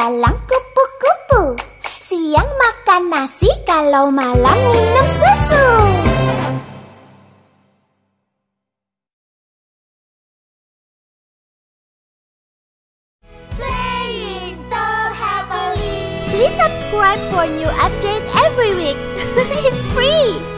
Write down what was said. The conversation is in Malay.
bedalang kupu-kupu. Siang makan nasi, kalau malam minum susu. Playing so happily. Please subscribe for new update every week. It's free.